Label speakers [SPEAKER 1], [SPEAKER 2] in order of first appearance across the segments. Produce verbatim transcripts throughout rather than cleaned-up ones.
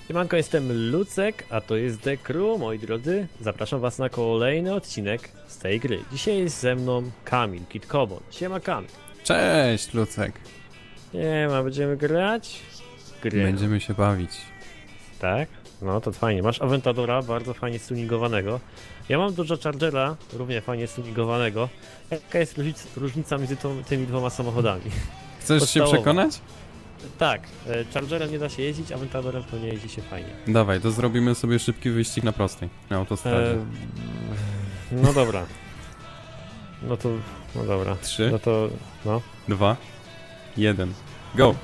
[SPEAKER 1] Siemanko, jestem Lucek, a to jest The Crew, moi drodzy. Zapraszam was na kolejny odcinek z tej gry. Dzisiaj jest ze mną Kamil, Kid Kobon. Siema Kamil.
[SPEAKER 2] Cześć, Lucek.
[SPEAKER 1] Nie ma, będziemy grać? Gry.
[SPEAKER 2] Będziemy się bawić.
[SPEAKER 1] Tak? No to fajnie. Masz Aventadora, bardzo fajnie stuningowanego. Ja mam dużo Chargera, równie fajnie stuningowanego. Jaka jest różnica, różnica między tą, tymi dwoma samochodami?
[SPEAKER 2] Chcesz
[SPEAKER 1] Podstawowa.
[SPEAKER 2] się przekonać?
[SPEAKER 1] Tak, Chargerem nie da się jeździć, Aventadorem to nie jeździ się fajnie.
[SPEAKER 2] Dawaj, to zrobimy sobie szybki wyścig na prostej, na autostradzie.
[SPEAKER 1] E, no dobra. No to, no dobra.
[SPEAKER 2] Trzy,
[SPEAKER 1] No to, no.
[SPEAKER 2] dwa, jeden. Go!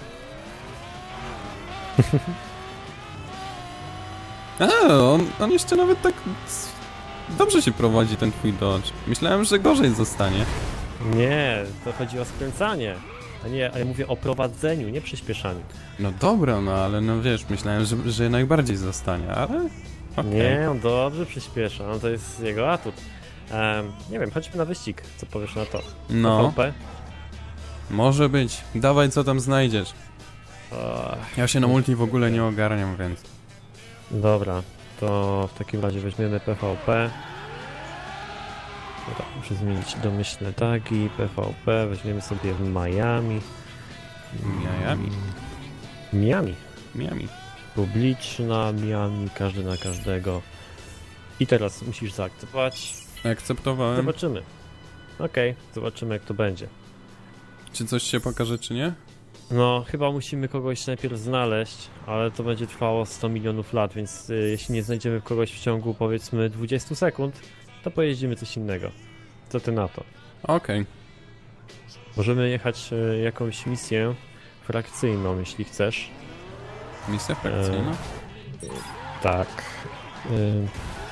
[SPEAKER 2] A, on, on jeszcze nawet tak s- dobrze się prowadzi, ten twój Dodge. Myślałem, że gorzej zostanie.
[SPEAKER 1] Nie, to chodzi o skręcanie. A nie, a ja mówię o prowadzeniu, nie przyspieszaniu.
[SPEAKER 2] No dobra, no ale no wiesz, myślałem, że, że najbardziej zostanie, ale... okej.
[SPEAKER 1] Nie, on dobrze przyspiesza, no to jest jego atut. Um, nie wiem, chodźmy na wyścig, co powiesz na to?
[SPEAKER 2] No,
[SPEAKER 1] V P?
[SPEAKER 2] może być. Dawaj, co tam znajdziesz.
[SPEAKER 1] O,
[SPEAKER 2] Ja się na multi w ogóle nie ogarniam, więc...
[SPEAKER 1] dobra, to w takim razie weźmiemy P V P. Dobra, muszę zmienić domyślne tagi, P V P, weźmiemy sobie w Miami.
[SPEAKER 2] Miami?
[SPEAKER 1] Miami.
[SPEAKER 2] Miami.
[SPEAKER 1] Publiczna, Miami, każdy na każdego. I teraz musisz zaakceptować.
[SPEAKER 2] Akceptowałem.
[SPEAKER 1] Zobaczymy. Okej, zobaczymy jak to będzie.
[SPEAKER 2] Czy coś się pokaże, czy nie?
[SPEAKER 1] No, chyba musimy kogoś najpierw znaleźć, ale to będzie trwało sto milionów lat, więc y, jeśli nie znajdziemy kogoś w ciągu powiedzmy dwudziestu sekund, to pojeździmy coś innego. Co ty na to?
[SPEAKER 2] Okej.
[SPEAKER 1] Możemy jechać y, jakąś misję frakcyjną, jeśli chcesz.
[SPEAKER 2] Misja frakcyjna?
[SPEAKER 1] Tak. Y...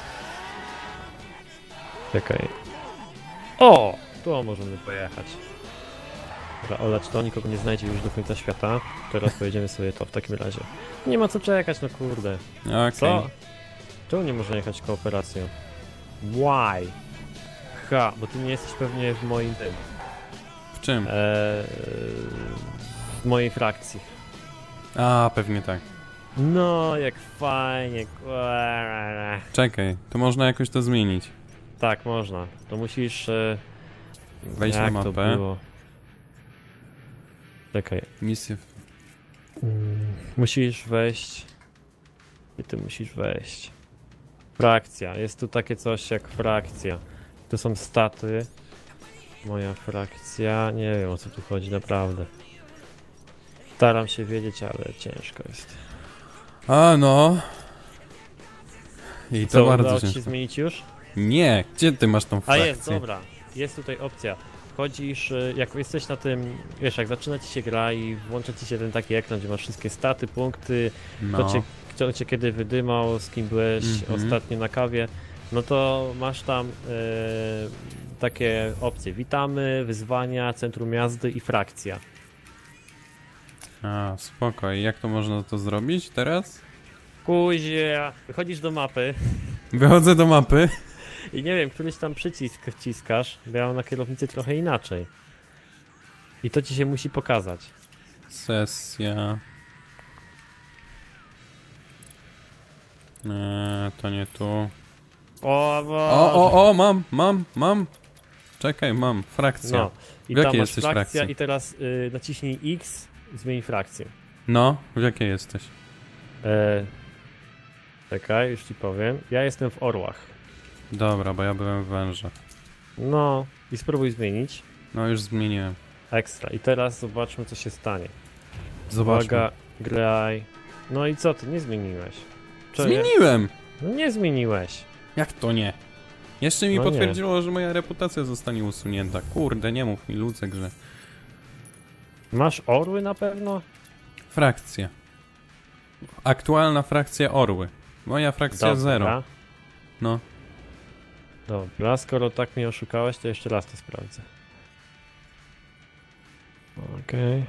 [SPEAKER 1] Czekaj. O! Tu możemy pojechać. Dobra, olać to, nikogo nie znajdzie już do końca świata. Teraz pojedziemy sobie to w takim razie. Nie ma co czekać, no kurde.
[SPEAKER 2] Okej.
[SPEAKER 1] Co? Czemu nie można jechać kooperacją? Why? Ha, bo ty nie jesteś pewnie w moim tym.
[SPEAKER 2] W czym?
[SPEAKER 1] Eee, w mojej frakcji.
[SPEAKER 2] A, pewnie tak.
[SPEAKER 1] No, jak fajnie.
[SPEAKER 2] Czekaj, to można jakoś to zmienić.
[SPEAKER 1] Tak, można. To musisz... E...
[SPEAKER 2] Wejść na
[SPEAKER 1] Jak to
[SPEAKER 2] mapę.
[SPEAKER 1] było? Czekaj.
[SPEAKER 2] Misję...
[SPEAKER 1] Mm, musisz wejść... I ty musisz wejść. Frakcja. Jest tu takie coś jak frakcja. Tu są staty. Moja frakcja. Nie wiem o co tu chodzi naprawdę. Staram się wiedzieć, ale ciężko jest.
[SPEAKER 2] A, no. I to
[SPEAKER 1] Co,
[SPEAKER 2] bardzo
[SPEAKER 1] udało ci
[SPEAKER 2] ciężko.
[SPEAKER 1] się zmienić już?
[SPEAKER 2] Nie, gdzie ty masz tą
[SPEAKER 1] A
[SPEAKER 2] frakcję?
[SPEAKER 1] jest, dobra. Jest tutaj opcja. Wchodzisz, y, jak jesteś na tym, wiesz, jak zaczyna ci się gra i włącza ci się ten taki ekran, gdzie masz wszystkie staty, punkty,
[SPEAKER 2] No.
[SPEAKER 1] kto, cię, kto cię kiedy wydymał, z kim byłeś
[SPEAKER 2] Mhm.
[SPEAKER 1] ostatnio na kawie, no to masz tam y, takie opcje. Witamy, wyzwania, centrum jazdy i frakcja.
[SPEAKER 2] A, spoko. I jak to można to zrobić teraz?
[SPEAKER 1] Kuzia, wychodzisz do mapy
[SPEAKER 2] Wychodzę do mapy.
[SPEAKER 1] i nie wiem, któryś tam przycisk wciskasz, bo ja mam na kierownicy trochę inaczej. I to ci się musi pokazać.
[SPEAKER 2] Sesja. Eee, to nie tu.
[SPEAKER 1] O, bo...
[SPEAKER 2] O, o, o, mam, mam, mam. Czekaj, mam. Frakcja.
[SPEAKER 1] No, i
[SPEAKER 2] W
[SPEAKER 1] tam
[SPEAKER 2] jakiej
[SPEAKER 1] masz
[SPEAKER 2] jesteś
[SPEAKER 1] frakcja
[SPEAKER 2] frakcji?
[SPEAKER 1] i teraz y, naciśnij X, zmień frakcję.
[SPEAKER 2] No, w jakiej jesteś?
[SPEAKER 1] E, czekaj, już ci powiem. Ja jestem w orłach.
[SPEAKER 2] Dobra, bo ja byłem w wężach.
[SPEAKER 1] No, i spróbuj zmienić.
[SPEAKER 2] No, już zmieniłem.
[SPEAKER 1] Ekstra. I teraz zobaczmy, co się stanie.
[SPEAKER 2] Zobaczmy.
[SPEAKER 1] Uwaga, graj. No i co, ty nie zmieniłeś? Czy-
[SPEAKER 2] Zmieniłem!
[SPEAKER 1] No nie zmieniłeś.
[SPEAKER 2] Jak to nie? Jeszcze mi
[SPEAKER 1] No nie.
[SPEAKER 2] potwierdziło, że moja reputacja zostanie usunięta. Kurde, nie mów mi, Lucek, że...
[SPEAKER 1] Masz orły na pewno?
[SPEAKER 2] Frakcja. Aktualna frakcja Orły. Moja frakcja
[SPEAKER 1] Dobra.
[SPEAKER 2] zero. No.
[SPEAKER 1] Dobra, skoro tak mnie oszukałeś, to jeszcze raz to sprawdzę. Okej.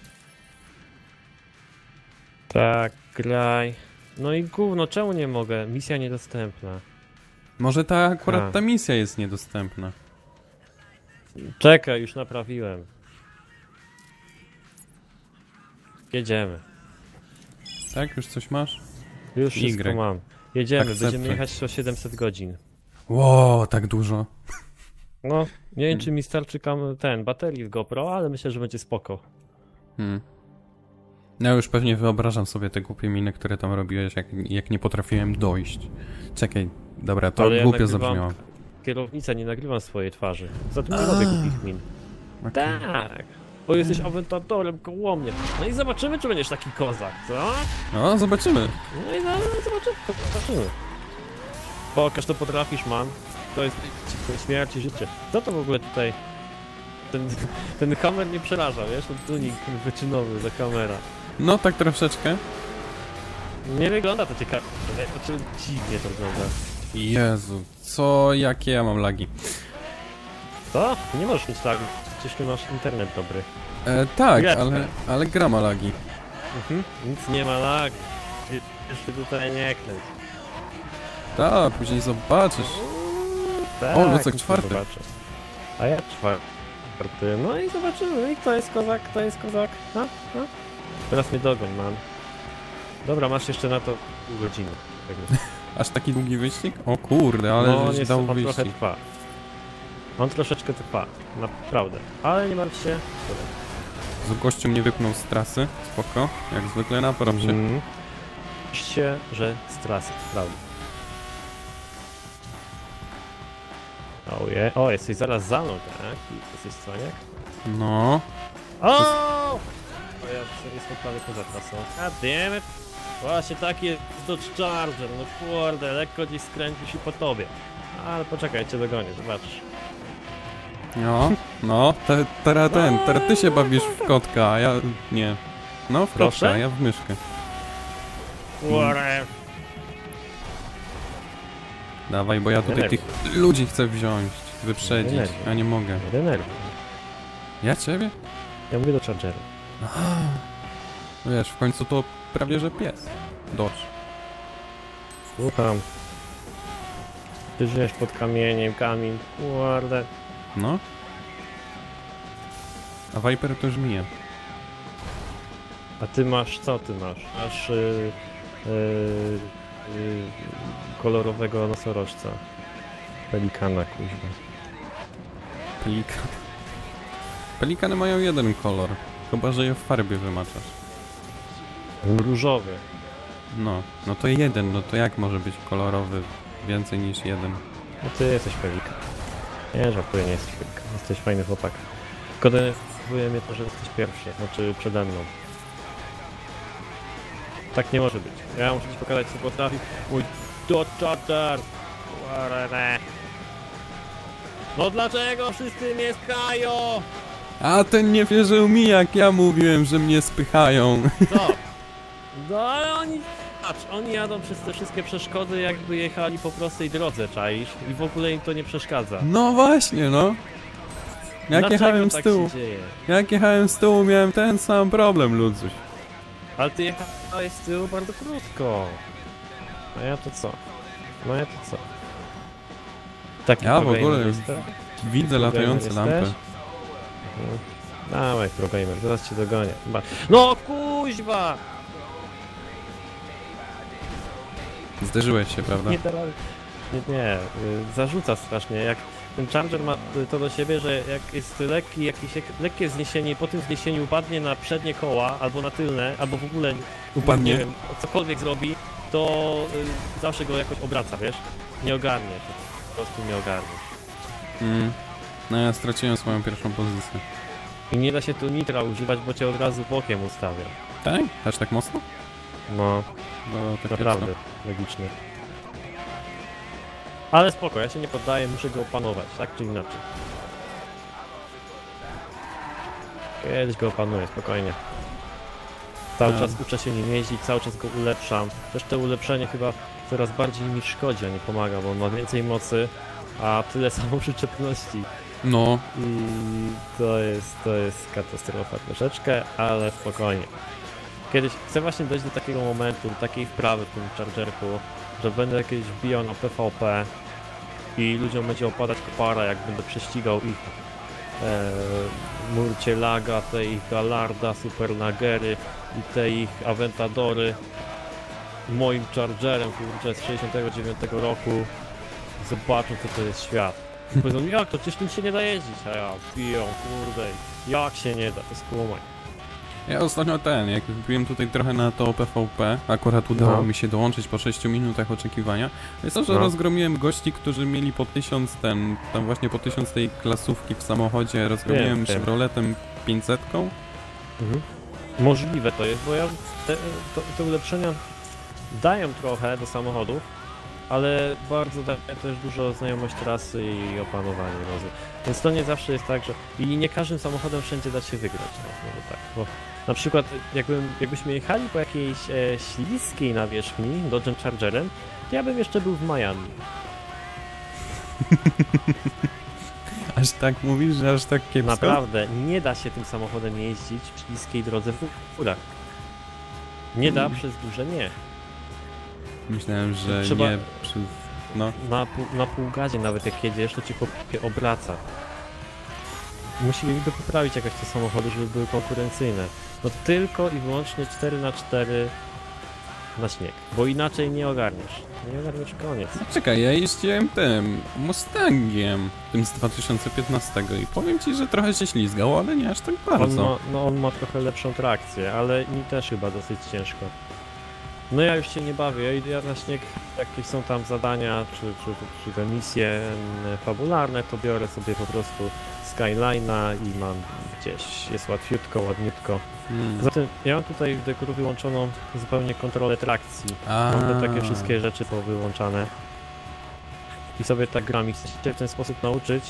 [SPEAKER 1] Tak, graj. No i gówno, czemu nie mogę? Misja niedostępna.
[SPEAKER 2] Może ta akurat
[SPEAKER 1] A.
[SPEAKER 2] ta misja jest niedostępna.
[SPEAKER 1] Czekaj, już naprawiłem. Jedziemy.
[SPEAKER 2] Tak? Już coś masz?
[SPEAKER 1] Już wszystko
[SPEAKER 2] Y.
[SPEAKER 1] mam. Jedziemy,
[SPEAKER 2] Akceptuj.
[SPEAKER 1] będziemy jechać o siedemset godzin.
[SPEAKER 2] Ło, tak dużo.
[SPEAKER 1] No, nie wiem czy mi starczy kam ten, baterii w GoPro, ale myślę, że będzie spoko.
[SPEAKER 2] Hmm. Ja już pewnie wyobrażam sobie te głupie miny, które tam robiłeś, jak, jak nie potrafiłem dojść. Czekaj, dobra, to
[SPEAKER 1] Ale ja
[SPEAKER 2] głupio
[SPEAKER 1] nagrywam
[SPEAKER 2] zabrzmiało.
[SPEAKER 1] Kierownica, nie nagrywam swojej twarzy. Zatem nie robię głupich min.
[SPEAKER 2] Okay.
[SPEAKER 1] Tak! Bo jesteś awentatorem koło mnie. No i zobaczymy, czy będziesz taki kozak, co?
[SPEAKER 2] No, zobaczymy.
[SPEAKER 1] No i no, zobaczymy, zobaczymy. Pokaż, to potrafisz, man. To jest śmierć i życie. Co to w ogóle tutaj? Ten, ten kamer nie przeraża, wiesz? Ten tunik wyczynowy za kamera.
[SPEAKER 2] No, tak troszeczkę.
[SPEAKER 1] Nie wygląda to ciekawie. Znaczy dziwnie to wygląda.
[SPEAKER 2] Jezu, co, jakie ja mam lagi.
[SPEAKER 1] Co? Nie możesz mieć lagi. Przecież ty masz internet dobry.
[SPEAKER 2] E, tak,
[SPEAKER 1] Chwileczkę.
[SPEAKER 2] ale, ale gra ma lagi.
[SPEAKER 1] Mhm. Nic nie ma lagi. Jeszcze tutaj nie klęć.
[SPEAKER 2] Tak, później zobaczysz.
[SPEAKER 1] Tak,
[SPEAKER 2] O, Lucek
[SPEAKER 1] nic
[SPEAKER 2] czwarty.
[SPEAKER 1] nie zobaczę. A ja czwarty. No i zobaczymy. I kto jest kozak, kto jest kozak. A? A? Teraz mnie dogon mam. Dobra, masz jeszcze na to pół godziny.
[SPEAKER 2] Aż taki długi wyścig? O kurde, ale
[SPEAKER 1] no,
[SPEAKER 2] żeś
[SPEAKER 1] niestety,
[SPEAKER 2] dał
[SPEAKER 1] on trochę
[SPEAKER 2] wyścig.
[SPEAKER 1] trwa. On troszeczkę trwa. Naprawdę. Ale nie martw się.
[SPEAKER 2] Z gościu mnie wypnął z trasy, spoko. Jak zwykle naparam się.
[SPEAKER 1] Mm. się, że z trasy, prawda. Oje. O, jesteś zaraz za mną, tak? Jesteś cwaniak?
[SPEAKER 2] No.
[SPEAKER 1] O! O, ja jestem prawie poza trasą. God damn it. Właśnie taki jest Dodge Charger, no kurde, lekko gdzieś skręcisz i po tobie. Ale poczekaj, cię dogonię, zobaczysz.
[SPEAKER 2] No, no, te, teraz ten, teraz ty się bawisz w kotka, a ja nie. No, w
[SPEAKER 1] Proszę?
[SPEAKER 2] kotka, a ja w myszkę.
[SPEAKER 1] Whatever.
[SPEAKER 2] Dawaj, bo ja tutaj tych ludzi chcę wziąć, wyprzedzić,
[SPEAKER 1] Denerwuj.
[SPEAKER 2] a nie mogę.
[SPEAKER 1] Nie denerwuj.
[SPEAKER 2] Ja ciebie?
[SPEAKER 1] Ja mówię do Chargeru.
[SPEAKER 2] No wiesz, w końcu to prawie że pies. Dodge.
[SPEAKER 1] Słucham. Ty żyjesz pod kamieniem, kamień, kurde.
[SPEAKER 2] No. A Viper to żmije.
[SPEAKER 1] A ty masz, co ty masz? Masz yy, yy, yy, kolorowego nosorożca. Pelikana, kuźwa.
[SPEAKER 2] Pelikan. Pelikany mają jeden kolor. Chyba, że je w farbie wymaczasz.
[SPEAKER 1] Różowy.
[SPEAKER 2] No, no to jeden, no to jak może być kolorowy więcej niż jeden?
[SPEAKER 1] No ty jesteś pelikan. Nie, żartuję, nie jesteś pelikan. Jesteś fajny chłopak. Tylko denerwuje mnie to, że jesteś pierwszy, znaczy przede mną. Tak nie może być. Ja muszę ci pokazać, co potrafi mój Dodge Charger. Kurde. No dlaczego wszyscy mnie spychają?
[SPEAKER 2] A ten nie wierzył mi, jak ja mówiłem, że mnie spychają.
[SPEAKER 1] Co? No ale oni... Patrz, oni jadą przez te wszystkie przeszkody, jakby jechali po prostej drodze, czaisz? I w ogóle im to nie przeszkadza.
[SPEAKER 2] No właśnie, no. Jak
[SPEAKER 1] Dlaczego
[SPEAKER 2] jechałem z
[SPEAKER 1] tak
[SPEAKER 2] tyłu,
[SPEAKER 1] się dzieje?
[SPEAKER 2] jak jechałem z tyłu, miałem ten sam problem, Ludzuś.
[SPEAKER 1] Ale ty jechałeś z tyłu bardzo krótko. A ja to co? No ja to co? Taki
[SPEAKER 2] Ja w
[SPEAKER 1] progamer
[SPEAKER 2] ogóle
[SPEAKER 1] jesteś?
[SPEAKER 2] widzę latające
[SPEAKER 1] jesteś?
[SPEAKER 2] lampy.
[SPEAKER 1] Mhm. Dawaj, progamer, zaraz cię dogonię. Chyba- No kuźwa!
[SPEAKER 2] Zderzyłeś się, prawda?
[SPEAKER 1] Nie, teraz... nie, nie, y, zarzuca strasznie, jak ten Charger ma y, to do siebie, że jak jest lekki, jakieś jak- lekkie wzniesienie i po tym wzniesieniu upadnie na przednie koła, albo na tylne, albo w ogóle
[SPEAKER 2] Upadnie?
[SPEAKER 1] nie wiem, cokolwiek zrobi, to y, zawsze go jakoś obraca, wiesz? Nie ogarnie, po prostu nie ogarnie.
[SPEAKER 2] Mm. No ja straciłem swoją pierwszą pozycję.
[SPEAKER 1] I nie da się tu nitra używać, bo cię od razu bokiem ustawia.
[SPEAKER 2] Tak? Aż tak mocno?
[SPEAKER 1] No,
[SPEAKER 2] Bo tak
[SPEAKER 1] naprawdę, logicznie. Ale spoko, ja się nie poddaję, muszę go opanować, tak czy inaczej. Kiedyś go opanuję, spokojnie. Cały
[SPEAKER 2] Tak.
[SPEAKER 1] czas uczę się nim jeździć, cały czas go ulepszam. Też to ulepszenie chyba coraz bardziej mi szkodzi, a nie pomaga, bo on ma więcej mocy, a tyle samo przyczepności.
[SPEAKER 2] No,
[SPEAKER 1] I to jest, to jest katastrofa troszeczkę, ale spokojnie. Kiedyś chcę właśnie dojść do takiego momentu, do takiej wprawy w tym Chargerku, że będę kiedyś wbijał na P V P i ludziom będzie opadać kopara, jak będę prześcigał ich e, Murcielaga, te ich Gallarda, Supernagery i te ich Aventadory. moim Chargerem, kurczę, z sześćdziesiątego dziewiątego roku, zobaczą, co to jest świat. Powiedzą, jak to, przecież tym się nie da jeździć, a ja piją, kurde, jak się nie da, to skumaj.
[SPEAKER 2] Ja ostatnio ten, jak wbiłem tutaj trochę na to P V P, akurat udało
[SPEAKER 1] No.
[SPEAKER 2] mi się dołączyć po sześciu minutach oczekiwania. Jest to, że
[SPEAKER 1] No.
[SPEAKER 2] rozgromiłem gości, którzy mieli po tysiąc ten, tam właśnie po tysiąc tej klasówki w samochodzie, rozgromiłem
[SPEAKER 1] Wiem, wiem.
[SPEAKER 2] Chevroletem pięćsetką.
[SPEAKER 1] Mhm. Możliwe to jest, bo ja te, to, te ulepszenia dają trochę do samochodów, ale bardzo daje też dużo znajomość trasy i opanowanie razu. Więc to nie zawsze jest tak, że i nie każdym samochodem wszędzie da się wygrać, no, może tak, bo na przykład jakbym, jakbyśmy jechali po jakiejś e, śliskiej nawierzchni Dodge'em Chargerem, to ja bym jeszcze był w Miami.
[SPEAKER 2] Aż tak mówisz, że aż tak kiepsko?
[SPEAKER 1] Naprawdę, nie da się tym samochodem jeździć w śliskiej drodze w górach. Nie da przez duże nie.
[SPEAKER 2] Myślałem, że
[SPEAKER 1] Trzeba-
[SPEAKER 2] nie przy... No.
[SPEAKER 1] Na, pół- na półgazie nawet jak jedziesz, to ci chłopie obraca. Musieliby poprawić jakoś te samochody, żeby były konkurencyjne. No tylko i wyłącznie cztery na cztery na śnieg, bo inaczej nie ogarniesz. Nie ogarniesz, koniec.
[SPEAKER 2] Czekaj, ja jeździłem tym Mustangiem, tym z dwa tysiące piętnastego i powiem ci, że trochę się ślizgał, ale nie aż tak
[SPEAKER 1] On
[SPEAKER 2] bardzo.
[SPEAKER 1] ma, no on ma trochę lepszą trakcję, ale mi też chyba dosyć ciężko. No ja już się nie bawię, ja idę na śnieg, jakieś są tam zadania, czy, czy, czy te misje mm, fabularne, to biorę sobie po prostu Skyline'a i mam gdzieś, jest łatwiutko, ładniutko.
[SPEAKER 2] Hmm.
[SPEAKER 1] Zatem ja mam tutaj w deku wyłączoną zupełnie kontrolę trakcji.
[SPEAKER 2] A.
[SPEAKER 1] Mam te takie wszystkie rzeczy powyłączane. I sobie tak gram i chcę się w ten sposób nauczyć.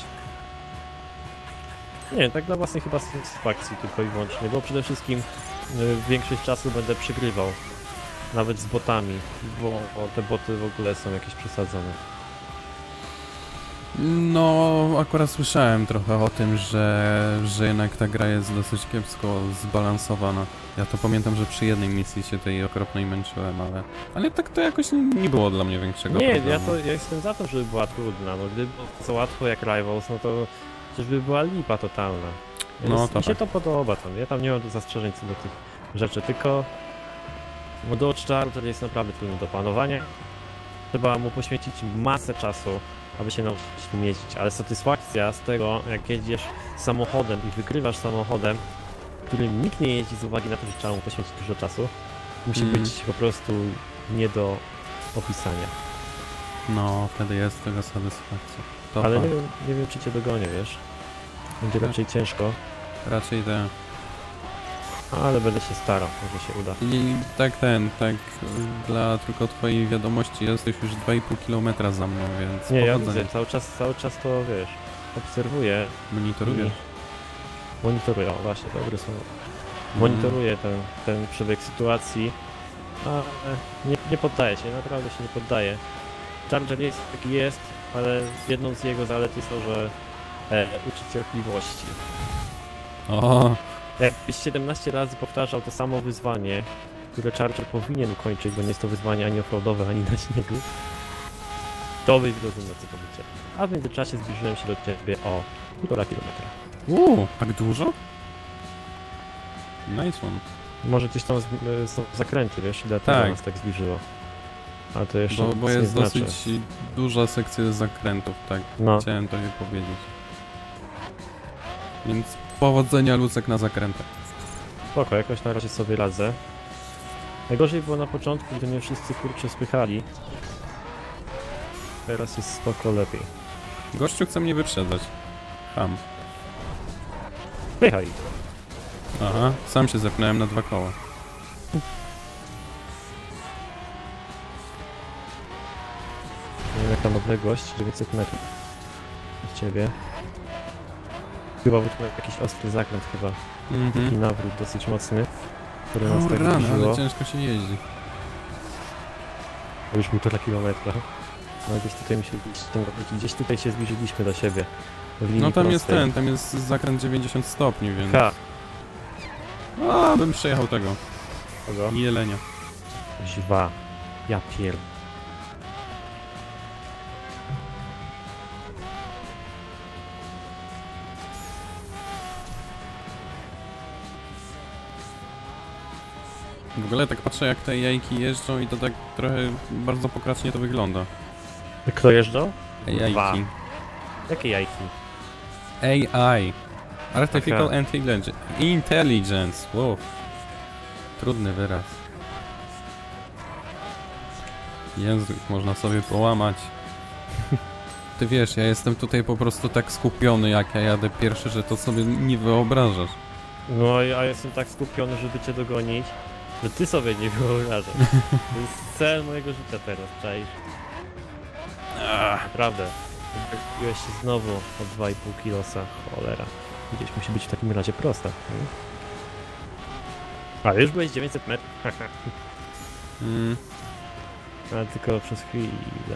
[SPEAKER 1] Nie, tak dla własnej chyba satysfakcji tylko i wyłącznie, bo przede wszystkim y, większość czasu będę przygrywał. Nawet z botami, bo o, te boty w ogóle są jakieś przesadzone.
[SPEAKER 2] No, akurat słyszałem trochę o tym, że, że jednak ta gra jest dosyć kiepsko zbalansowana. Ja to pamiętam, że przy jednej misji się tej okropnej męczyłem, ale... Ale tak to jakoś nie, nie było dla mnie większego
[SPEAKER 1] Nie,
[SPEAKER 2] problemu.
[SPEAKER 1] ja to ja jestem za to, żeby była trudna, no gdyby było za łatwo jak Rivals, no to przecież by była lipa totalna. Więc
[SPEAKER 2] No, to
[SPEAKER 1] mi się
[SPEAKER 2] tak.
[SPEAKER 1] to podoba tam, ja tam nie mam zastrzeżeń co do tych rzeczy, tylko bo Dodge Charger jest naprawdę trudny do panowania. Trzeba mu poświęcić masę czasu, aby się nauczyć nim jeździć, ale satysfakcja z tego, jak jedziesz samochodem i wygrywasz samochodem, którym nikt nie jeździ z uwagi na to, że trzeba mu poświęcić dużo czasu, musi
[SPEAKER 2] Mm.
[SPEAKER 1] być po prostu nie do opisania.
[SPEAKER 2] No, wtedy jest tego satysfakcja. To
[SPEAKER 1] Ale
[SPEAKER 2] fakt.
[SPEAKER 1] nie wiem, nie wiem, czy cię dogonię, wiesz. Będzie
[SPEAKER 2] Tak.
[SPEAKER 1] raczej ciężko,
[SPEAKER 2] Raczej te...
[SPEAKER 1] ale będę się starał, może się uda.
[SPEAKER 2] I tak ten, tak dla tylko twojej wiadomości jesteś już dwa i pół kilometra za mną, więc
[SPEAKER 1] Nie, ja
[SPEAKER 2] powodzenia.
[SPEAKER 1] widzę, cały czas, cały czas to, wiesz, obserwuję,
[SPEAKER 2] Monitorujesz.
[SPEAKER 1] monitoruję, o właśnie, dobre słowo.
[SPEAKER 2] Mhm.
[SPEAKER 1] Monitoruję ten, ten przebieg sytuacji, ale nie, nie poddaję się, naprawdę się nie poddaję. Charger jest jaki jest, ale jedną z jego zalet jest to, że e, uczy cierpliwości.
[SPEAKER 2] O,
[SPEAKER 1] Jakbyś siedemnaście razy powtarzał to samo wyzwanie, które Charger powinien ukończyć, bo nie jest to wyzwanie ani offroadowe, ani na śniegu, to byś zrozumiał, co to będzie. A w międzyczasie zbliżyłem się do ciebie o półtora kilometra.
[SPEAKER 2] uuu, tak dużo? Nice one.
[SPEAKER 1] Może gdzieś tam z- y, są zakręty, wiesz, ile to
[SPEAKER 2] Tak.
[SPEAKER 1] nas tak zbliżyło. Ale to jeszcze
[SPEAKER 2] Bo, bo
[SPEAKER 1] nic nie
[SPEAKER 2] jest
[SPEAKER 1] znaczy.
[SPEAKER 2] dosyć duża sekcja zakrętów, tak.
[SPEAKER 1] No,
[SPEAKER 2] Chciałem to je powiedzieć. Więc powodzenia Lucek na zakrętach.
[SPEAKER 1] spoko, jakoś na razie sobie radzę. Najgorzej było na początku, gdy mnie wszyscy kurczę spychali. Teraz jest spoko lepiej.
[SPEAKER 2] Gościu chce mnie wyprzedzać. Ham.
[SPEAKER 1] Spychaj!
[SPEAKER 2] Aha, sam się zepnąłem na dwa koła.
[SPEAKER 1] Nie wiem jaka odległość, dziewięćset metrów od ciebie. Chyba wytknął jakiś ostry zakręt chyba.
[SPEAKER 2] Mhm.
[SPEAKER 1] Taki nawrót dosyć mocny, który nas
[SPEAKER 2] O
[SPEAKER 1] tak
[SPEAKER 2] rany,
[SPEAKER 1] zbliżyło.
[SPEAKER 2] ale ciężko się jeździ.
[SPEAKER 1] To już półtora kilometra. No gdzieś tutaj, mi się, gdzieś tutaj się zbliżyliśmy do siebie. W linii
[SPEAKER 2] No tam jest
[SPEAKER 1] prostej.
[SPEAKER 2] ten, tam jest zakręt dziewięćdziesiąt stopni, więc...
[SPEAKER 1] Ha!
[SPEAKER 2] A, bym przejechał tego.
[SPEAKER 1] Kogo?
[SPEAKER 2] Jelenia.
[SPEAKER 1] Źwa. Ja pier...
[SPEAKER 2] W ogóle tak patrzę jak te jajki jeżdżą i to tak trochę bardzo pokracznie to wygląda.
[SPEAKER 1] Kto jeżdżał?
[SPEAKER 2] Jajki.
[SPEAKER 1] Dwa. Jakie jajki?
[SPEAKER 2] A I. Artificial
[SPEAKER 1] Aha.
[SPEAKER 2] Intelligence. Intelligence. Wow. Trudny wyraz. Język można sobie połamać. Ty wiesz, ja jestem tutaj po prostu tak skupiony, jak ja jadę pierwszy, że to sobie nie wyobrażasz.
[SPEAKER 1] No a ja jestem tak skupiony, żeby cię dogonić, że ty sobie nie wyobrażasz. To jest cel mojego życia teraz, czaisz? Naprawdę. Wybiłeś się znowu o dwa i pół kilosa. Cholera. Gdzieś musi być w takim razie prosta. Hmm? Ale już byłeś dziewięćset metrów.
[SPEAKER 2] Mm.
[SPEAKER 1] Ale tylko przez chwilę.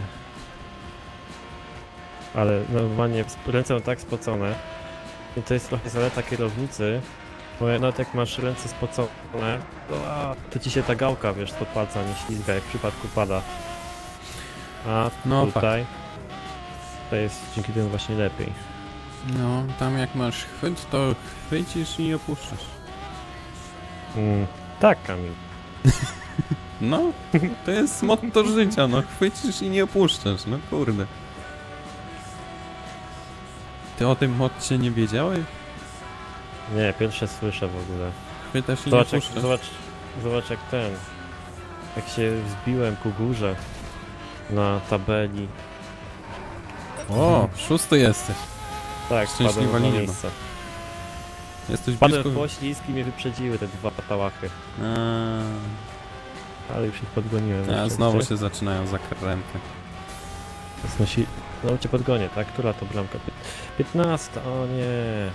[SPEAKER 1] Ale normalnie ręce są tak spocone. I to jest trochę zaleta kierownicy. Bo nawet jak masz ręce spocone, to, to ci się ta gałka, wiesz, spod palca nie ślizga, jak w przypadku pada. A
[SPEAKER 2] No,
[SPEAKER 1] tutaj, to jest dzięki temu właśnie lepiej.
[SPEAKER 2] No, tam jak masz chwyt, to chwycisz i opuszczasz.
[SPEAKER 1] Mm, tak, Kamil.
[SPEAKER 2] No, to jest motto życia, no chwycisz i nie opuszczasz, no kurde. Ty o tym motcie nie wiedziałeś?
[SPEAKER 1] Nie, pierwsze słyszę w ogóle.
[SPEAKER 2] Chwytasz i nie
[SPEAKER 1] Zobacz jak,
[SPEAKER 2] opuszczasz.
[SPEAKER 1] zobacz, zobacz jak ten, jak się wzbiłem ku górze na tabeli.
[SPEAKER 2] O, szósty jesteś.
[SPEAKER 1] Tak,
[SPEAKER 2] Szczęśliwa
[SPEAKER 1] spadłem w dwa
[SPEAKER 2] linia.
[SPEAKER 1] miejsca.
[SPEAKER 2] Jesteś
[SPEAKER 1] Padłem
[SPEAKER 2] blisko...
[SPEAKER 1] w poślizg i mnie wyprzedziły te dwa tałachy.
[SPEAKER 2] A,
[SPEAKER 1] Ale już ich podgoniłem.
[SPEAKER 2] a
[SPEAKER 1] Jeszcze
[SPEAKER 2] znowu
[SPEAKER 1] gdzie?
[SPEAKER 2] się zaczynają zakręty.
[SPEAKER 1] Znosi... No cię podgonię, tak? Która to bramka? piętnasta, o nie.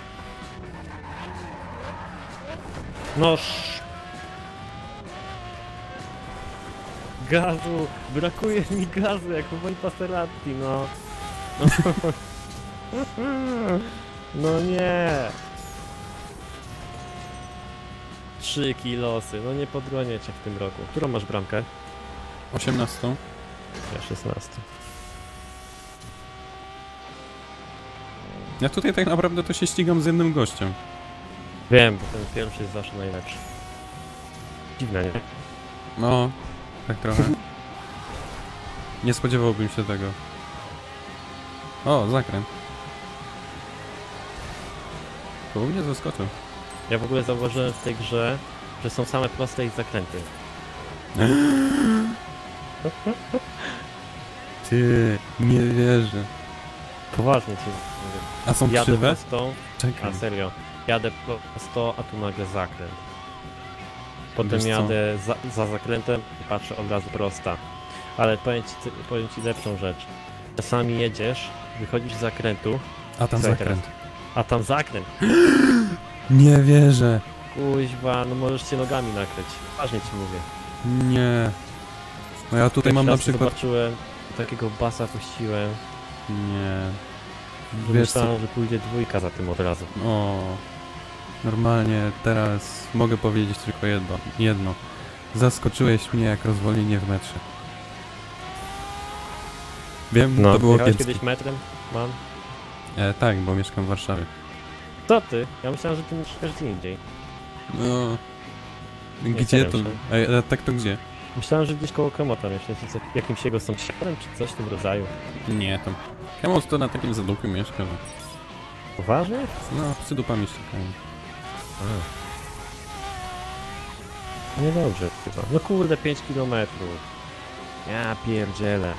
[SPEAKER 1] Noż. Gazu! Brakuje mi gazu, jak w mojej Passerati, no. No nie. Trzy kilosy, no nie podgonię cię w tym roku. Którą masz bramkę?
[SPEAKER 2] osiemnastą.
[SPEAKER 1] Ja szesnastą.
[SPEAKER 2] Ja tutaj tak naprawdę to się ścigam z jednym gościem.
[SPEAKER 1] Wiem, bo ten pierwszy jest zawsze najlepszy. Dziwne, nie?
[SPEAKER 2] No, tak trochę. Nie spodziewałbym się tego. O, zakręt. To u mnie zaskoczył.
[SPEAKER 1] Ja w ogóle zauważyłem w tej grze, że są same proste i zakręty.
[SPEAKER 2] Ty, nie wierzę.
[SPEAKER 1] Poważnie ci mówię.
[SPEAKER 2] A są
[SPEAKER 1] Jadę
[SPEAKER 2] krzywe?
[SPEAKER 1] prostą,
[SPEAKER 2] Czekaj.
[SPEAKER 1] a serio, jadę prosto, a tu nagle zakręt. Potem
[SPEAKER 2] Wiesz co?
[SPEAKER 1] jadę za, za zakrętem i patrzę od razu prosta. Ale powiem ci, powiem ci lepszą rzecz. Czasami jedziesz, wychodzisz z zakrętu,
[SPEAKER 2] A tam
[SPEAKER 1] Zakręt.
[SPEAKER 2] zakręt.
[SPEAKER 1] a tam zakręt.
[SPEAKER 2] Nie wierzę.
[SPEAKER 1] Kuźwa, no możesz się nogami nakryć. Ważnie ci mówię.
[SPEAKER 2] Nie. No ja tutaj mam na
[SPEAKER 1] Raz
[SPEAKER 2] przykład...
[SPEAKER 1] zobaczyłem, takiego basa puściłem,
[SPEAKER 2] Nie.
[SPEAKER 1] że
[SPEAKER 2] Wiesz co?
[SPEAKER 1] myślałem, że pójdzie dwójka za tym od razu.
[SPEAKER 2] O. Normalnie teraz mogę powiedzieć tylko jedno. Jedno. Zaskoczyłeś mnie jak rozwolnienie w metrze. Wiem,
[SPEAKER 1] No,
[SPEAKER 2] to było
[SPEAKER 1] jechałeś
[SPEAKER 2] kiepskie.
[SPEAKER 1] kiedyś metrem? Mam.
[SPEAKER 2] E, tak, bo mieszkam w Warszawie.
[SPEAKER 1] Co ty? Ja myślałem, że ty mieszkasz gdzie indziej.
[SPEAKER 2] No.
[SPEAKER 1] Nie
[SPEAKER 2] Gdzie to?
[SPEAKER 1] chciałem
[SPEAKER 2] E, a tak to gdzie?
[SPEAKER 1] Myślałem, że gdzieś koło Kremota mieszkasz, z jakimś jego sąsiadem, czy coś w tym rodzaju.
[SPEAKER 2] Nie, tam. Kemos to na takim zadupie mieszka, że...
[SPEAKER 1] Poważnie?
[SPEAKER 2] No, psy dupami ściekają.
[SPEAKER 1] A. Niedobrze chyba. No kurde, pięć kilometrów. Ja pierdzielę.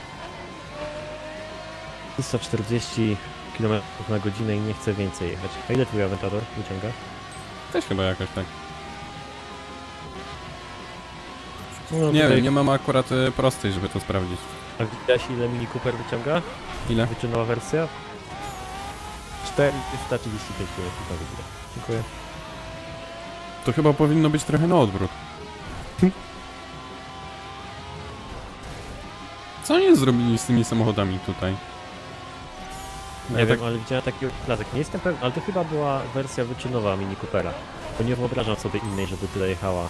[SPEAKER 1] trzysta czterdzieści kilometrów na godzinę i nie chcę więcej jechać. A ile twój Aventador wyciąga?
[SPEAKER 2] Też chyba jakoś tak.
[SPEAKER 1] No,
[SPEAKER 2] Nie
[SPEAKER 1] tutaj...
[SPEAKER 2] wiem, nie mam akurat y, prostej, żeby to sprawdzić.
[SPEAKER 1] A widziałeś ile Mini Cooper wyciąga?
[SPEAKER 2] Ile?
[SPEAKER 1] Wyczynowa wersja? czterysta trzydzieści pięć kilometrów na godzinę. Dziękuję.
[SPEAKER 2] To chyba powinno być trochę na odwrót. Co oni zrobili z tymi samochodami tutaj?
[SPEAKER 1] Nie
[SPEAKER 2] Ja
[SPEAKER 1] wiem,
[SPEAKER 2] tak-
[SPEAKER 1] ale widziałem taki obrazek. Nie jestem pewien, ale to chyba była wersja wyczynowa Mini Coopera. Bo nie wyobrażam sobie innej, żeby tyle jechała.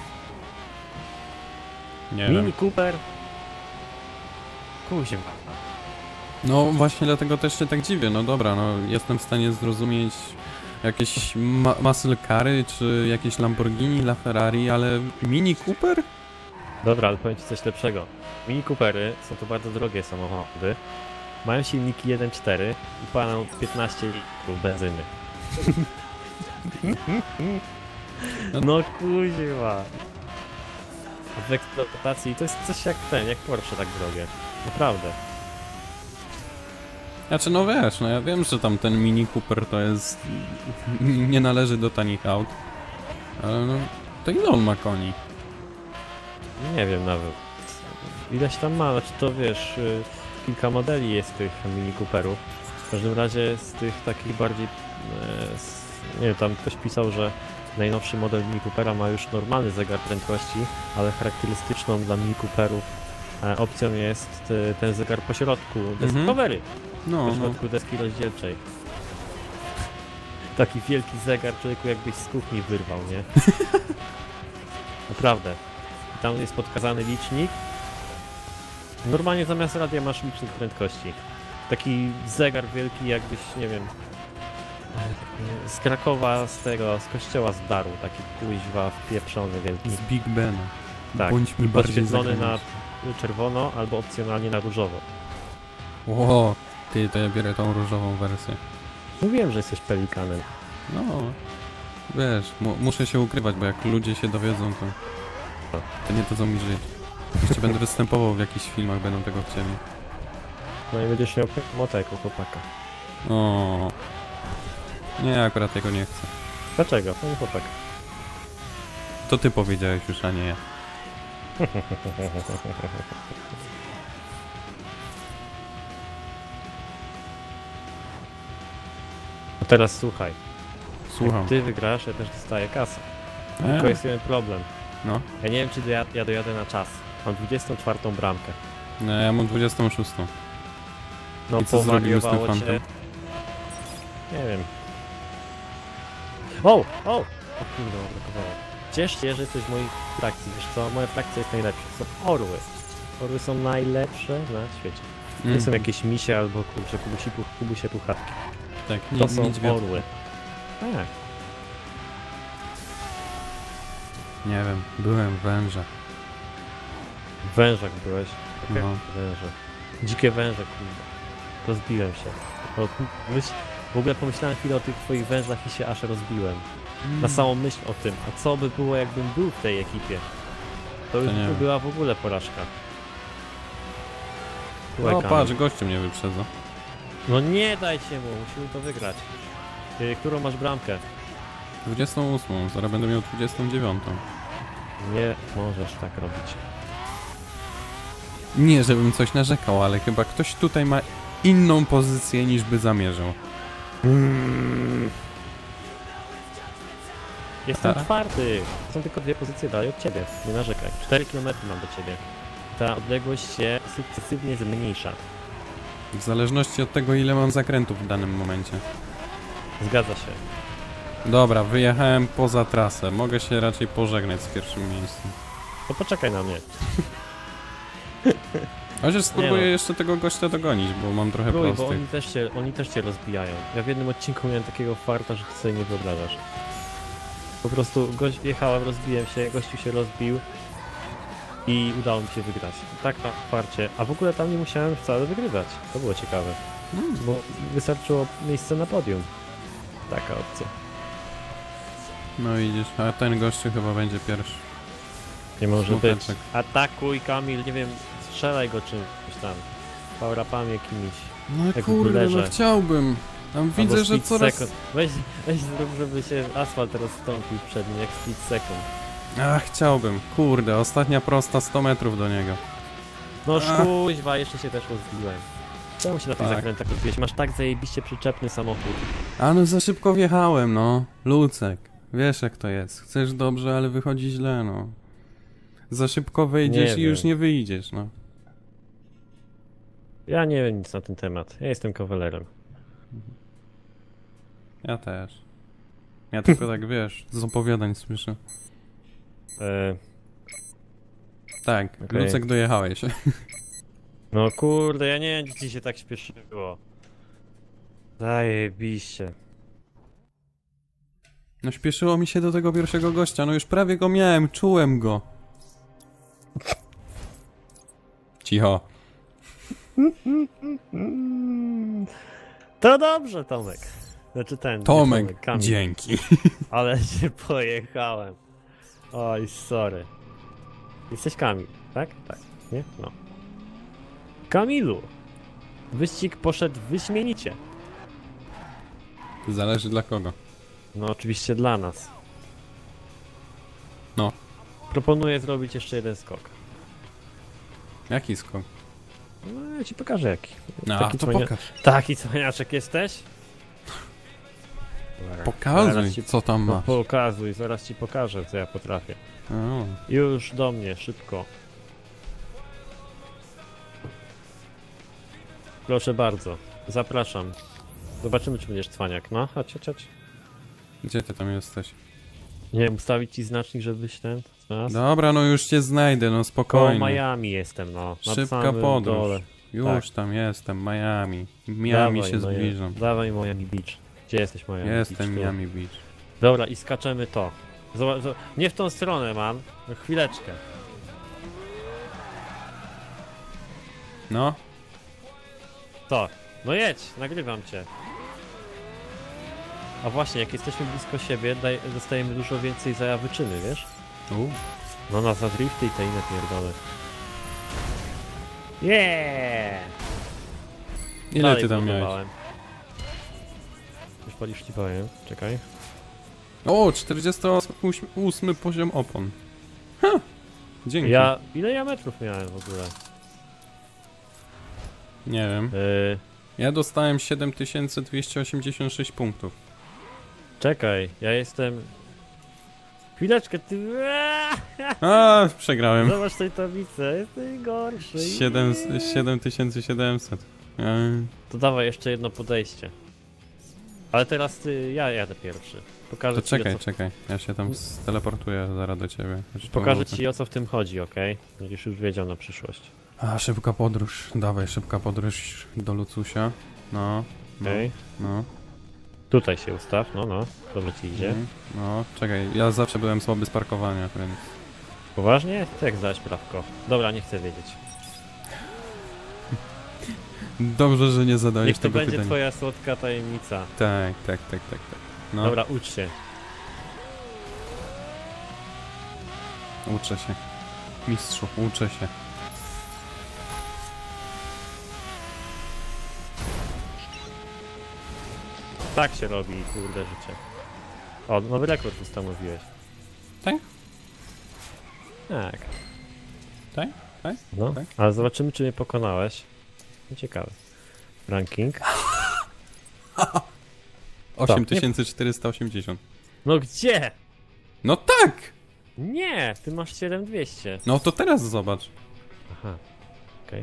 [SPEAKER 2] Nie
[SPEAKER 1] Mini
[SPEAKER 2] wiem.
[SPEAKER 1] Cooper? Kuźwa.
[SPEAKER 2] No właśnie dlatego też się tak dziwię. No dobra, no jestem w stanie zrozumieć jakieś ma muscle cary, czy jakieś Lamborghini dla Ferrari, ale Mini Cooper?
[SPEAKER 1] Dobra, ale powiem ci coś lepszego. Mini Coopery są to bardzo drogie samochody. Mają silniki jeden cztery i palą piętnaście litrów benzyny. No kuźwa. W eksploatacji to jest coś jak ten, jak Porsche tak drogie. Naprawdę.
[SPEAKER 2] Znaczy no wiesz, no ja wiem, że tam ten Mini Cooper to jest... nie należy do tanich aut. Ale no... to ile on ma koni?
[SPEAKER 1] Nie wiem nawet. Ileś tam ma, znaczy to wiesz, y, kilka modeli jest tych Mini Cooperów. W każdym razie z tych takich bardziej... E, z, nie wiem, tam ktoś pisał, że najnowszy model Mini Coopera ma już normalny zegar prędkości, ale charakterystyczną dla Mini Cooperów e, opcją jest e, ten zegar pośrodku deski
[SPEAKER 2] Mhm.
[SPEAKER 1] covery,
[SPEAKER 2] No, no.
[SPEAKER 1] pośrodku deski rozdzielczej. Taki wielki zegar, człowieku, jakbyś z kuchni wyrwał, nie? Naprawdę. I tam jest podkazany licznik. Normalnie zamiast radia masz licznik prędkości. Taki zegar wielki, jakbyś, nie wiem, z Krakowa, z tego, z kościoła zdarł, taki kuźwa wpieprzony wielki.
[SPEAKER 2] Z Big Bena.
[SPEAKER 1] Tak,
[SPEAKER 2] Bądźmy
[SPEAKER 1] i
[SPEAKER 2] bardziej
[SPEAKER 1] podświetlony na
[SPEAKER 2] zagraniczni.
[SPEAKER 1] czerwono albo opcjonalnie na różowo.
[SPEAKER 2] Ło, ty, to ja biorę tą różową wersję.
[SPEAKER 1] Mówiłem, że jesteś pelikanem.
[SPEAKER 2] No, wiesz, mu muszę się ukrywać, bo jak ludzie się dowiedzą, to... to nie to co mi żyć. Jeszcze będę występował w jakichś filmach, będą tego chcieli.
[SPEAKER 1] No i będziesz miał mota jako chłopaka.
[SPEAKER 2] O, nie, akurat tego nie chcę.
[SPEAKER 1] Dlaczego? No i chłopak.
[SPEAKER 2] To ty powiedziałeś już, a nie ja.
[SPEAKER 1] No teraz słuchaj.
[SPEAKER 2] Słucham.
[SPEAKER 1] Jak ty wygrasz, ja też dostaję kasę.
[SPEAKER 2] E,
[SPEAKER 1] Tylko jest jeden problem.
[SPEAKER 2] No,
[SPEAKER 1] Ja nie wiem, czy doja ja dojadę na czas. Mam dwudziestą czwartą bramkę.
[SPEAKER 2] no, ja mam dwudziestą szóstą.
[SPEAKER 1] No
[SPEAKER 2] I co zrobimy z tym
[SPEAKER 1] powariowało cię.
[SPEAKER 2] fantem?
[SPEAKER 1] Nie wiem. O! O! O kurde, brakowało. Ciesz się, że jesteś w mojej frakcji. Wiesz co? Moja frakcja jest najlepsza. Są orły. Orły są najlepsze na świecie. Nie
[SPEAKER 2] Mm,
[SPEAKER 1] są jakieś misie albo kurczę, kubusi, pu- kubusie puchatki.
[SPEAKER 2] tak,
[SPEAKER 1] To
[SPEAKER 2] ni-
[SPEAKER 1] są
[SPEAKER 2] niedźwiadki.
[SPEAKER 1] orły. Tak.
[SPEAKER 2] Nie wiem, byłem w węża.
[SPEAKER 1] W wężach byłeś. Takie
[SPEAKER 2] No.
[SPEAKER 1] węże. Dzikie węże, kurde. Rozbiłem się. Bo myśl, w ogóle pomyślałem chwilę o tych twoich wężach i się aż rozbiłem. Na samą myśl o tym. A co by było, jakbym był w tej ekipie? To już
[SPEAKER 2] nie
[SPEAKER 1] by
[SPEAKER 2] wiem.
[SPEAKER 1] była w ogóle porażka. Słuchaj,
[SPEAKER 2] O,
[SPEAKER 1] Kamil.
[SPEAKER 2] patrz, gościu mnie wyprzedza.
[SPEAKER 1] No nie dajcie mu, musimy to wygrać. Ty, którą masz bramkę?
[SPEAKER 2] dwudziestą ósmą, zaraz będę miał dwudziestą dziewiątą.
[SPEAKER 1] Nie możesz tak robić.
[SPEAKER 2] Nie, żebym coś narzekał, ale chyba ktoś tutaj ma inną pozycję niż by zamierzał.
[SPEAKER 1] Mm. Jestem
[SPEAKER 2] A?
[SPEAKER 1] czwarty. Są tylko dwie pozycje dalej od ciebie. Nie narzekaj. cztery kilometry mam do ciebie. Ta odległość się sukcesywnie zmniejsza.
[SPEAKER 2] W zależności od tego, ile mam zakrętów w danym momencie.
[SPEAKER 1] Zgadza się.
[SPEAKER 2] Dobra, wyjechałem poza trasę. Mogę się raczej pożegnać z pierwszym miejscem.
[SPEAKER 1] To poczekaj na mnie.
[SPEAKER 2] Chociaż spróbuję
[SPEAKER 1] no.
[SPEAKER 2] jeszcze tego gościa dogonić, bo mam trochę
[SPEAKER 1] Próbuj, bo
[SPEAKER 2] prostych.
[SPEAKER 1] oni też, cię, oni też cię rozbijają. Ja w jednym odcinku miałem takiego farta, że ty sobie nie wyobrażasz. Po prostu gość jechałem, rozbiłem się, gościu się rozbił i udało mi się wygrać. Tak na farcie. A w ogóle tam nie musiałem wcale wygrywać. To było ciekawe.
[SPEAKER 2] Hmm.
[SPEAKER 1] Bo wystarczyło miejsce na podium. Taka opcja.
[SPEAKER 2] No widzisz, a ten gościu chyba będzie pierwszy.
[SPEAKER 1] Nie może być.
[SPEAKER 2] Smuteczek.
[SPEAKER 1] Atakuj, Kamil, nie wiem, strzelaj go czymś tam. Powerupami jakimiś.
[SPEAKER 2] No
[SPEAKER 1] Jak w
[SPEAKER 2] kurde, no
[SPEAKER 1] bullerze.
[SPEAKER 2] chciałbym. Tam
[SPEAKER 1] Albo
[SPEAKER 2] widzę, że
[SPEAKER 1] split
[SPEAKER 2] coraz...
[SPEAKER 1] second. Weź, weź zrób, żeby się asfalt rozstąpił przed nim, jak split second.
[SPEAKER 2] A, chciałbym. Kurde, ostatnia prosta sto metrów do niego.
[SPEAKER 1] No
[SPEAKER 2] Ach.
[SPEAKER 1] szkuźwa, jeszcze się też rozbiłem. Czemu się na tych
[SPEAKER 2] Tak.
[SPEAKER 1] zakrętach rozbiłeś? Masz tak zajebiście przyczepny samochód.
[SPEAKER 2] A no za szybko wjechałem, no. Lucek, wiesz jak to jest. Chcesz dobrze, ale wychodzi źle, no. Za szybko wejdziesz
[SPEAKER 1] Nie
[SPEAKER 2] i już
[SPEAKER 1] wiem.
[SPEAKER 2] nie wyjdziesz, no.
[SPEAKER 1] Ja nie wiem nic na ten temat. Ja jestem kawalerem.
[SPEAKER 2] Ja też. Ja tylko tak, wiesz, z opowiadań słyszę.
[SPEAKER 1] E,
[SPEAKER 2] Tak,
[SPEAKER 1] Okej.
[SPEAKER 2] Lucek dojechałeś.
[SPEAKER 1] no kurde, ja nie wiem, gdzie ci się tak śpieszyło. Zajebiście.
[SPEAKER 2] No śpieszyło mi się do tego pierwszego gościa, no już prawie go miałem, czułem go. Cicho.
[SPEAKER 1] To dobrze, Tomek. Znaczy ten. nie
[SPEAKER 2] Tomek,
[SPEAKER 1] Tomek Kamil.
[SPEAKER 2] dzięki.
[SPEAKER 1] Ale się pojechałem. Oj, sorry. Jesteś Kamil, tak? Tak. Nie? No. Kamilu! Wyścig poszedł wyśmienicie.
[SPEAKER 2] Zależy dla kogo.
[SPEAKER 1] No oczywiście dla nas.
[SPEAKER 2] No.
[SPEAKER 1] Proponuję zrobić jeszcze jeden skok.
[SPEAKER 2] Jaki skok?
[SPEAKER 1] No ja ci pokażę jaki.
[SPEAKER 2] No,
[SPEAKER 1] Taki
[SPEAKER 2] to
[SPEAKER 1] cwania-
[SPEAKER 2] pokaż.
[SPEAKER 1] Taki cwaniaczek jesteś?
[SPEAKER 2] Pokazuj,
[SPEAKER 1] Zaraz ci-
[SPEAKER 2] co tam
[SPEAKER 1] No,
[SPEAKER 2] masz.
[SPEAKER 1] pokazuj, zaraz ci pokażę co ja potrafię.
[SPEAKER 2] O.
[SPEAKER 1] Już do mnie, szybko. Proszę bardzo, zapraszam. Zobaczymy czy będziesz cwaniak, no chodź, chodź, chodź.
[SPEAKER 2] Gdzie ty tam jesteś?
[SPEAKER 1] Nie wiem, ustawić ci znacznik, żebyś ten znalazł?
[SPEAKER 2] Dobra, no już cię znajdę, no
[SPEAKER 1] Koło
[SPEAKER 2] spokojnie.
[SPEAKER 1] Miami jestem, no. nad
[SPEAKER 2] Szybka
[SPEAKER 1] samym
[SPEAKER 2] podróż.
[SPEAKER 1] dole.
[SPEAKER 2] Już tam jestem, Miami. Miami
[SPEAKER 1] Dawaj,
[SPEAKER 2] się
[SPEAKER 1] moje-
[SPEAKER 2] zbliżam.
[SPEAKER 1] Dawaj Miami Beach. Gdzie jesteś Miami
[SPEAKER 2] Jestem
[SPEAKER 1] Beach? Tu.
[SPEAKER 2] Miami Beach.
[SPEAKER 1] Dobra, i skaczemy to. Zobacz, zo- nie w tą stronę, man. No, chwileczkę.
[SPEAKER 2] No,
[SPEAKER 1] To. No jedź, nagrywam cię. A właśnie, jak jesteśmy blisko siebie, daj, dostajemy dużo więcej za wyczyny, wiesz?
[SPEAKER 2] U.
[SPEAKER 1] No na za drifty i te inne pierdole. Yeah!
[SPEAKER 2] Ile
[SPEAKER 1] Dalej
[SPEAKER 2] ty tam miałeś?
[SPEAKER 1] zbudowałem. Już palisz ci powiem, czekaj.
[SPEAKER 2] O, czterdziesty ósmy poziom opon. Ha! Dzięki.
[SPEAKER 1] Ja, ile ja metrów miałem w ogóle?
[SPEAKER 2] Nie wiem.
[SPEAKER 1] Yy,
[SPEAKER 2] Ja dostałem siedem tysięcy dwieście osiemdziesiąt sześć punktów.
[SPEAKER 1] czekaj, ja jestem... Chwileczkę, ty...
[SPEAKER 2] A, przegrałem.
[SPEAKER 1] Zobacz tej tablicy, jesteś gorszy.
[SPEAKER 2] siedem siedem tysięcy siedemset. Eee,
[SPEAKER 1] To dawaj jeszcze jedno podejście. Ale teraz ty, ja jadę pierwszy. Pokażę
[SPEAKER 2] To
[SPEAKER 1] ci,
[SPEAKER 2] czekaj,
[SPEAKER 1] o co,
[SPEAKER 2] czekaj. Ja się tam steleportuję zaraz do ciebie. Chodź
[SPEAKER 1] pokażę
[SPEAKER 2] powrotem.
[SPEAKER 1] ci o co w tym chodzi, okej? Będziesz już wiedział na przyszłość.
[SPEAKER 2] A, szybka podróż. Dawaj, szybka podróż do Lucusia. No. No.
[SPEAKER 1] Okej?
[SPEAKER 2] No.
[SPEAKER 1] Tutaj się ustaw, no no, dobrze ci idzie.
[SPEAKER 2] Mhm. No, czekaj. Ja zawsze byłem słaby z parkowania, więc...
[SPEAKER 1] Poważnie? To jak zdałeś prawko? Dobra, nie chcę wiedzieć.
[SPEAKER 2] Dobrze, że nie zadajesz
[SPEAKER 1] Niech to
[SPEAKER 2] tego
[SPEAKER 1] będzie
[SPEAKER 2] pytania.
[SPEAKER 1] twoja słodka tajemnica.
[SPEAKER 2] Tak, tak, tak, tak, tak. No,
[SPEAKER 1] Dobra, ucz się.
[SPEAKER 2] uczę się. Mistrzu, uczę się.
[SPEAKER 1] Tak się robi, kurde życie. O, nowy rekord ustanowiłeś.
[SPEAKER 2] Tak?
[SPEAKER 1] Tak.
[SPEAKER 2] Tak? Tak?
[SPEAKER 1] No,
[SPEAKER 2] Tak?
[SPEAKER 1] ale zobaczymy czy mnie pokonałeś. No, ciekawe. Ranking.
[SPEAKER 2] osiem tysięcy czterysta osiemdziesiąt.
[SPEAKER 1] No gdzie?
[SPEAKER 2] No tak!
[SPEAKER 1] Nie, ty masz siedem tysięcy dwieście.
[SPEAKER 2] No to teraz zobacz.
[SPEAKER 1] Aha, okej.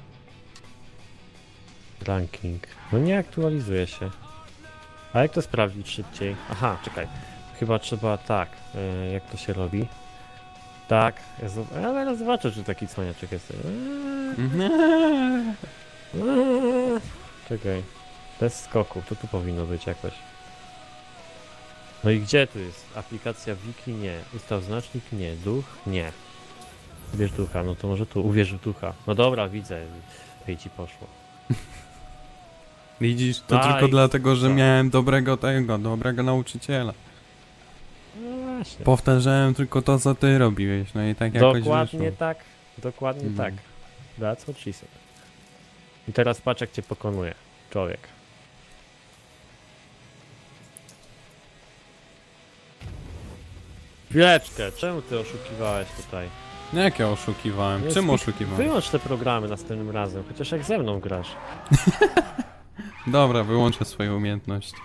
[SPEAKER 1] Ranking. No nie aktualizuje się. A jak to sprawdzić szybciej? Aha, czekaj. Chyba trzeba tak. Yy, jak to się robi? Tak. Ja zob- ja zaraz zobaczę, czy taki cwaniaczek jest. Eee, eee. Czekaj. Bez skoków. To tu powinno być jakoś. No i gdzie tu jest? Aplikacja wiki? Nie. Ustaw znacznik? Nie. Duch? Nie. Ubierz ducha. No to może tu. Uwierz w ducha. No dobra, widzę. Ej, ci poszło.
[SPEAKER 2] Widzisz, to
[SPEAKER 1] Nice.
[SPEAKER 2] tylko dlatego, że
[SPEAKER 1] Tak.
[SPEAKER 2] miałem dobrego tego, dobrego nauczyciela.
[SPEAKER 1] No właśnie.
[SPEAKER 2] Powtarzałem tylko to, co ty robiłeś, no i tak jakoś
[SPEAKER 1] Dokładnie
[SPEAKER 2] wyszło.
[SPEAKER 1] tak. Dokładnie
[SPEAKER 2] Mhm.
[SPEAKER 1] tak. That's what she said. I teraz patrz jak cię pokonuje. Człowiek. Chwileczkę, czemu ty oszukiwałeś tutaj?
[SPEAKER 2] No jak ja oszukiwałem?
[SPEAKER 1] Nie,
[SPEAKER 2] Czym
[SPEAKER 1] spi-
[SPEAKER 2] oszukiwałem?
[SPEAKER 1] Wyłącz te programy następnym razem, chociaż jak ze mną grasz.
[SPEAKER 2] Dobra, wyłączę swoje umiejętności.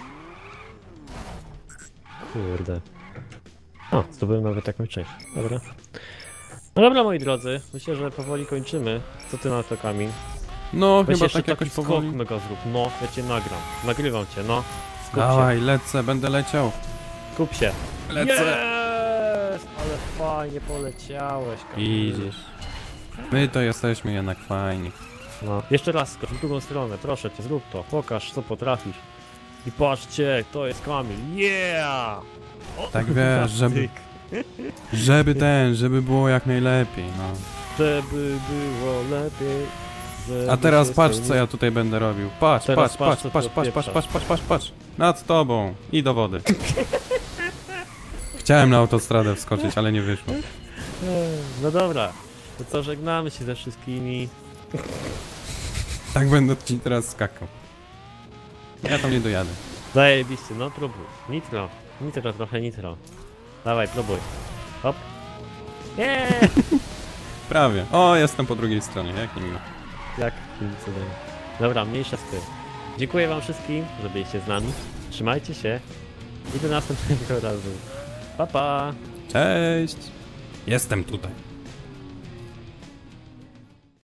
[SPEAKER 1] Kurde. O, zdobyłem nawet jakąś część. Dobra. No dobra moi drodzy, myślę, że powoli kończymy. Co ty na to, Kamil?
[SPEAKER 2] No,
[SPEAKER 1] Weź
[SPEAKER 2] chyba
[SPEAKER 1] jeszcze
[SPEAKER 2] tak
[SPEAKER 1] taki
[SPEAKER 2] jakoś
[SPEAKER 1] skok
[SPEAKER 2] powoli.
[SPEAKER 1] mega zrób. No, ja cię nagram. Nagrywam cię, no. Skup się.
[SPEAKER 2] Dawaj, lecę, będę leciał.
[SPEAKER 1] Skup się.
[SPEAKER 2] Lecę.
[SPEAKER 1] Yes! Ale fajnie poleciałeś, Kamil.
[SPEAKER 2] Idziesz. My to jesteśmy jednak fajni.
[SPEAKER 1] No. Jeszcze raz skocz w drugą stronę, proszę cię, zrób to. Pokaż, co potrafisz. I patrzcie, to jest Kamil. Yeah! O,
[SPEAKER 2] Tak wiesz, żeby, żeby ten, żeby było jak najlepiej, no.
[SPEAKER 1] Żeby było lepiej. Żeby
[SPEAKER 2] A teraz
[SPEAKER 1] się
[SPEAKER 2] patrz, co
[SPEAKER 1] spełniło.
[SPEAKER 2] ja tutaj będę robił. Patrz,
[SPEAKER 1] Teraz
[SPEAKER 2] patrz,
[SPEAKER 1] patrz,
[SPEAKER 2] patrz,
[SPEAKER 1] co
[SPEAKER 2] patrz,
[SPEAKER 1] ty
[SPEAKER 2] patrz, patrz,
[SPEAKER 1] odpieprzasz.
[SPEAKER 2] patrz, patrz, patrz, patrz. Nad tobą i do wody. Chciałem na autostradę wskoczyć, ale nie wyszło.
[SPEAKER 1] Ech, No dobra, to co, żegnamy się ze wszystkimi.
[SPEAKER 2] Tak będę ci teraz skakał. Ja tam nie dojadę.
[SPEAKER 1] Zajebiście, no próbuj. Nitro, nitro, trochę nitro. Dawaj, próbuj. Hop. Yeah!
[SPEAKER 2] Prawie. O, jestem po drugiej stronie, jak nie miło.
[SPEAKER 1] Jak cudem. Dobra, mniejsza z tym. Dziękuję wam wszystkim, że byliście z nami. Trzymajcie się i do następnego razu. Pa, pa!
[SPEAKER 2] Cześć! Jestem tutaj.